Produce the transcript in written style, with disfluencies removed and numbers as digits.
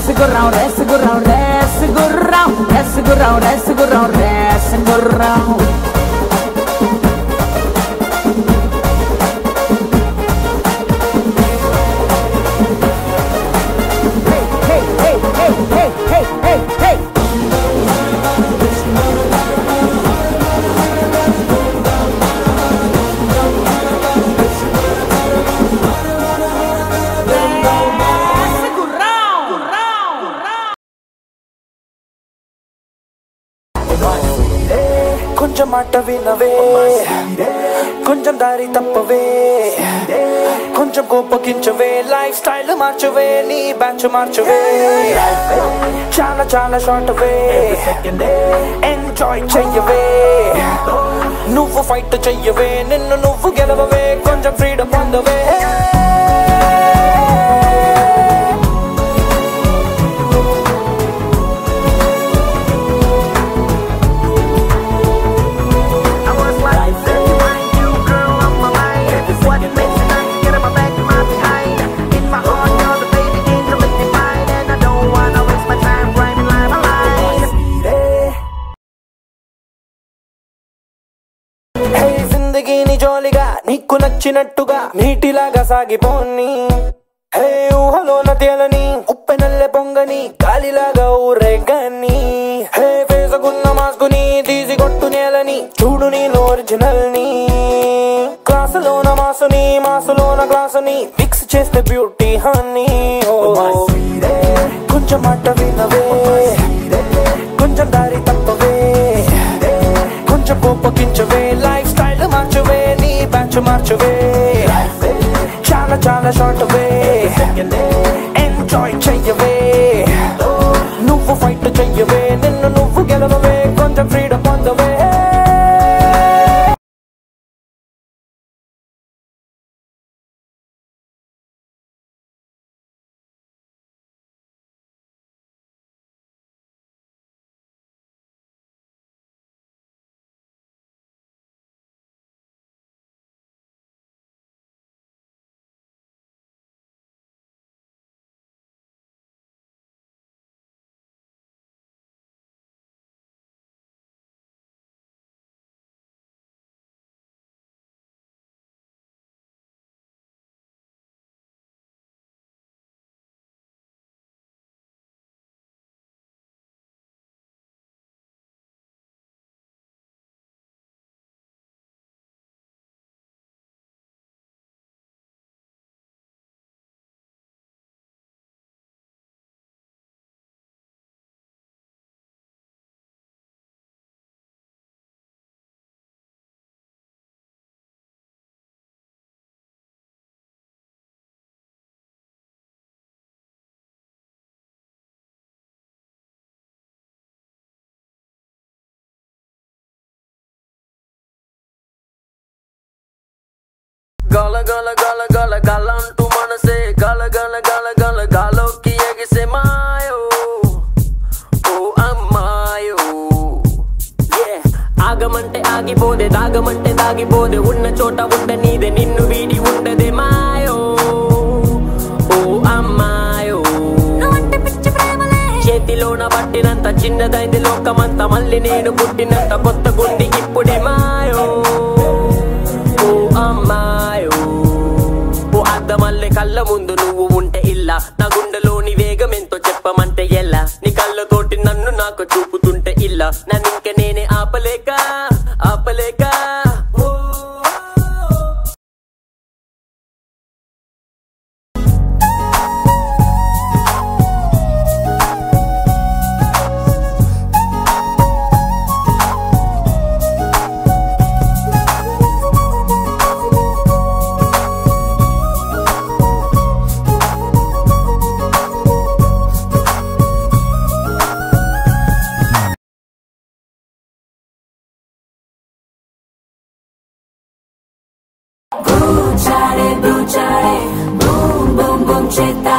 గుర్రం రేసు గుర్రం రేసు గుర్రం రేసు గుర్రం రేసు గుర్రం రేసు గుర్రం కొంచెం మాట వినవే కొంచెం దారి తప్పవే కొంచెం కోపగించవే లైఫ్ స్టైల్ మార్చవే నీ బ్యాచ్ మార్చవే చాలా చాలా షార్ట్ వే ఎంజాయ్ చెయ్యవే నువ్వు ఫైట్ చెయ్యవే నిన్ను నువ్వు గెలవవే కొంచెం ఫ్రీడమ్ పొందవే జిందగీని జోలిగా నీకు నచ్చినట్టుగా నీటిలాగా సాగిపోని హే ఊహలోన తేలని ఉప్పెనల్లె పొంగని గాలిలాగా ఊరేగని హే వేసుకున్న మాస్కుని తీసి కొట్టు నేలని చూడు నేను ఒరిజినల్ ని క్లాసులోన మాసుని మాసులోన గ్లాసుని మిక్స్ చేస్తే బ్యూటీ హనీ కొంచెం మాట వినవే కొంచెం దారి తప్పవే కొంచెం కోపగించవే లైఫ్ స్టైల్ మార్చవే నీ బ్యాచ్ మార్చవే చాలా చాలా షార్ట్ వే ఎంజాయ్ చెయ్యవే నువ్వు ఫైట్ చెయ్యవే నిన్ను నువ్వు గెలవవే కొంచెం ఫ్రీడమ్ పొందవే Gala gala gala gala gala antu manase gala gala gala gala galoki egise mayo oh ammayo yeah agamante agipode dagamante dagipode unna chota undanide ninnu veedi undade mayo oh ammayo no ante pichi premale chetilona pattinanta chinnadaindi lokamanta malli nenu puttinanta kotta gundi ippude mayo oh ammayo మల్లె కళ్ళ ముందు నువ్వు ఉంటే ఇల్లా నా గుండెలోని వేగం ఎంతో చెప్పమంటే ఎలా నీ కళ్ళతోటి నన్ను నాకు చూపుతుంటే ఇల్లా నన్ను ఇంక నేనే ఆపలేక ఆపలేక Bruciare, bruciare, boom, boom, boom, c'è